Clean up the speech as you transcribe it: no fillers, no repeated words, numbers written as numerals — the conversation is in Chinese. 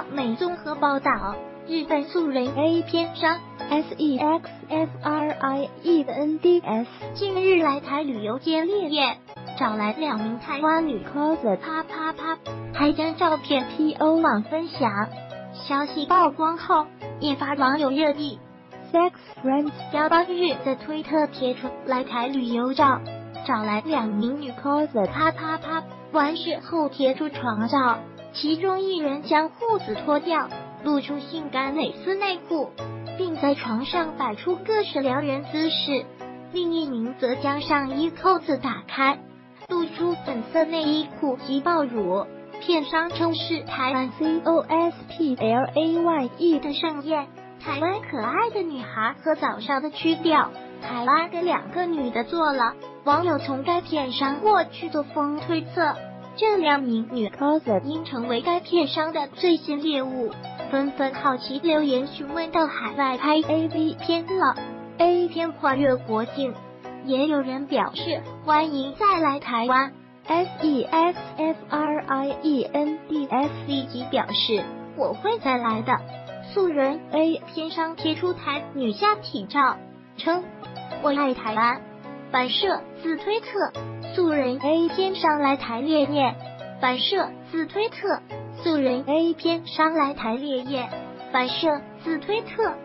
网媒综合报道，日本素人 A 片商 SEXFRIENDS 近日来台旅游接烈焰，找来2名台湾女 cos 啪啪啪，还将照片 PO 网分享。消息曝光后，引发网友热议。Sex Friends 8日在推特贴出来台旅游照，找来2名女 cos 啪啪啪，完事后贴出床照，其中一人将裤子脱掉，露出性感蕾丝内裤，并在床上摆出各式撩人姿势；另一名则将上衣扣子打开，露出粉色内衣裤及爆乳。片商称是台湾 COSPLAYE 的盛宴，台湾可爱的女孩和早上的曲调，台湾的2个女的做了。网友从该片商获取的风推测，这2名女 cos 应成为该片商的最新猎物，纷纷好奇留言询问到海外拍 AV 片了。A 片跨越国境，也有人表示欢迎再来台湾。SEXFRIENDS 立即表示我会再来的。素人 A 片商贴出台女下体照，称我爱台湾。反射自推特，素人 A 片商来台烈焰。反射自推特，素人 A 片商来台烈焰。反射自推特。